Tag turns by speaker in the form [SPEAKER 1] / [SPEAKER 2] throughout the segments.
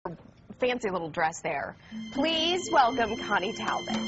[SPEAKER 1] fancy little dress there. Please welcome Connie Talbot.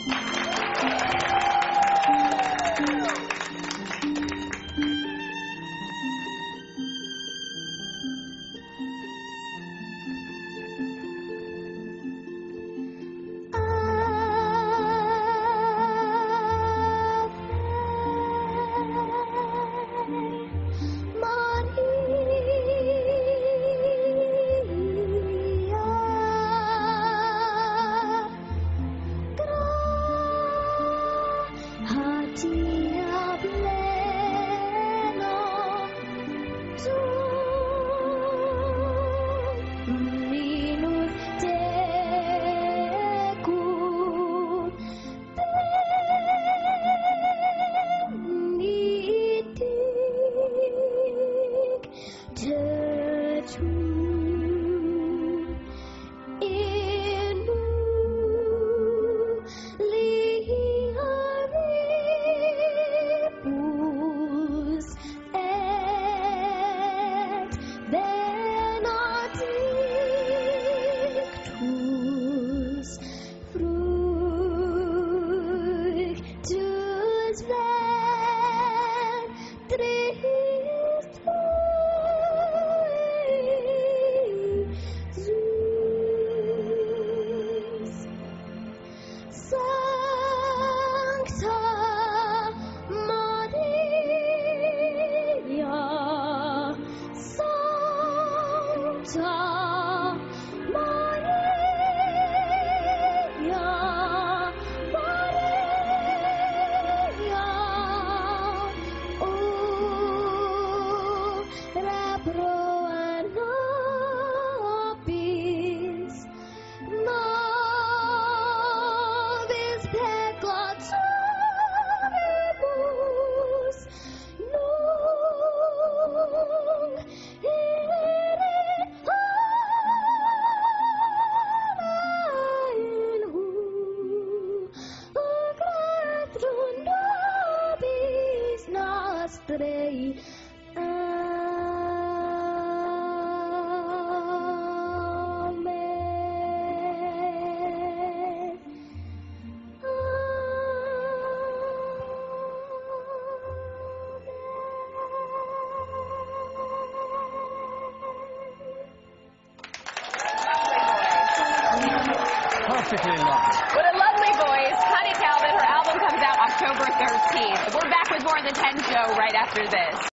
[SPEAKER 2] Perfectly lovely.
[SPEAKER 1] What a lovely voice. Connie Talbot, her album comes out October 13th. We're back with more of the 10 show right after this.